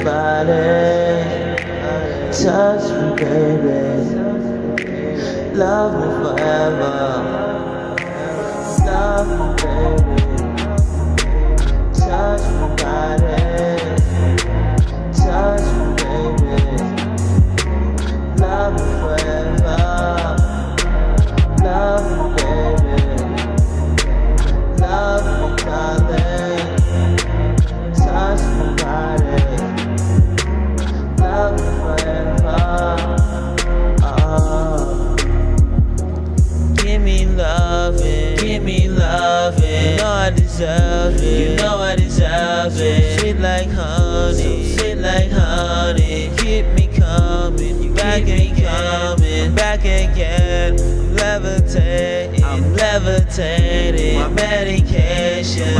body, touch me, baby. Love me forever. Love me, baby. Touch my body. Touch me, baby. Love me forever. Love me, baby. Love me, darling. Touch my body. Love me forever. Give me loving, give me loving. You know I deserve it, you know I deserve it. Sweet like honey, sweet like honey. Keep me coming, you back me coming, back again. I'm levitating, I'm levitating. My medication,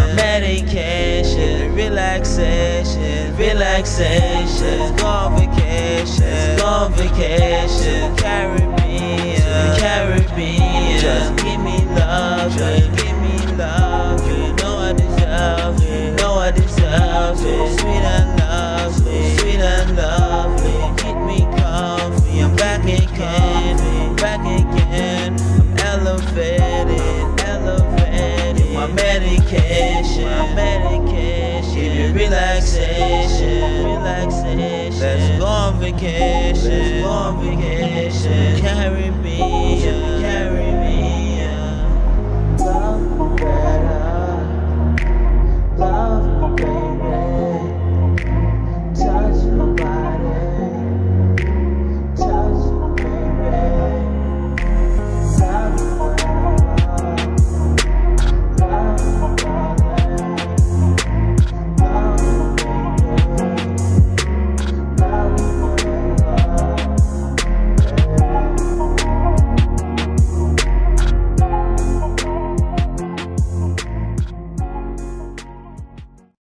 relaxation, relaxation. Go on vacation, go on vacation. Caribbean, Caribbean. Just give me love, just give me love. You know I deserve it, you know I deserve it. Sweet and lovely, sweet and lovely. Keep me comfy, I'm back again, back again. I'm elevated, elevated. My medication, give me relaxation, relaxation. Let's go on vacation, let's go on vacation. Caribbean.